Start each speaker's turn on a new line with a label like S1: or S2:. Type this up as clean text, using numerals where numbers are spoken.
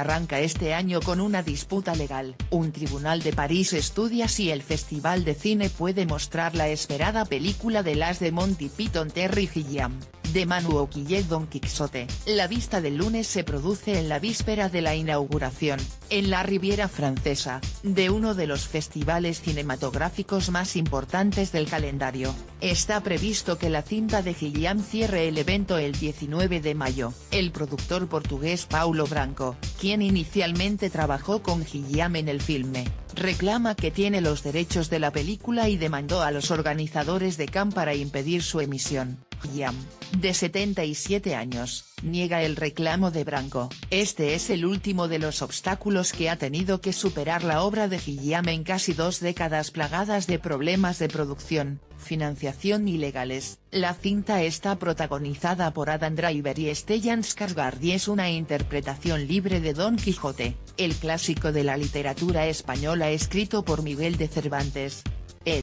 S1: arranca este año con una disputa legal. Un tribunal de París estudia si el Festival de Cine puede mostrar la esperada película de las de Monty Python Terry Gilliam, de Manu Oquillet Don Quixote. La vista del lunes se produce en la víspera de la inauguración, en la Riviera Francesa, de uno de los festivales cinematográficos más importantes del calendario. Está previsto que la cinta de Gilliam cierre el evento el 19 de mayo. El productor portugués Paulo Branco, quien inicialmente trabajó con Gilliam en el filme, reclama que tiene los derechos de la película y demandó a los organizadores de Cannes para impedir su emisión. Gilliam, de 77 años, niega el reclamo de Branco. Este es el último de los obstáculos que ha tenido que superar la obra de Gilliam en casi 2 décadas plagadas de problemas de producción, financiación y legales. La cinta está protagonizada por Adam Driver y Stellan Skarsgård y es una interpretación libre de Don Quijote, el clásico de la literatura española escrito por Miguel de Cervantes.